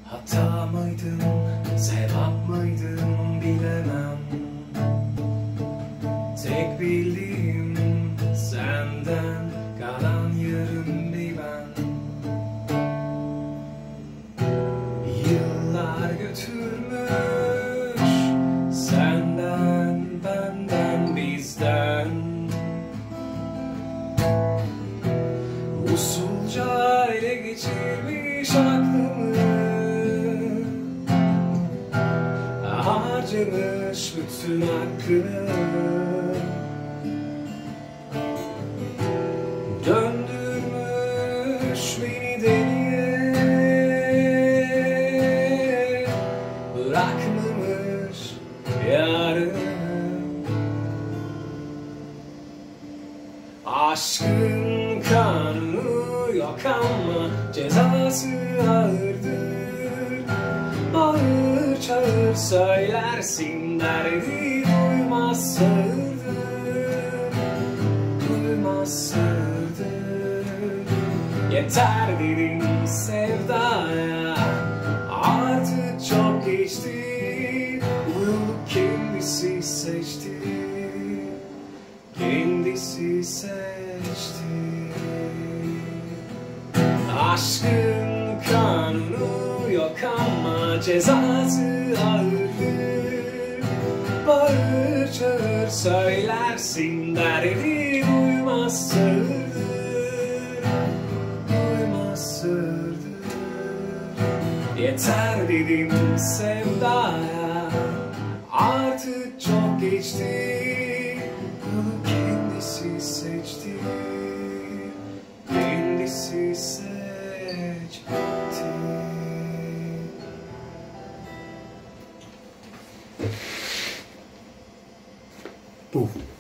Hata mıydım, sevap mıydım bilemem. Tek bildiğim senden kalan yarım bir ben. Yıllar götürmüş senden, benden, bizden. Usulca ele geçirmiş aklımı, harcamış bütün hakkını. Döndürmüş beni deliye, bırakmamış yarını. Aşkın kanunu yok ama cezası ağırdır. Bağır çağır söylersin, derdi duymaz sığırdır. Duymaz sığırdır. Yeter dedim sevdaya, artık çok geçti. Bu yolu kendisi seçti, kendisi seçti. Aşkın kanunu yok ama cezası ağırdır. Bağır çağır söylersin, derdi duymaz sığırdır. Duymaz sığırdır. Yeter dedim sevdaya, artık çok geçti. Yolu kendisi seçti, kendisi seçti. Puf.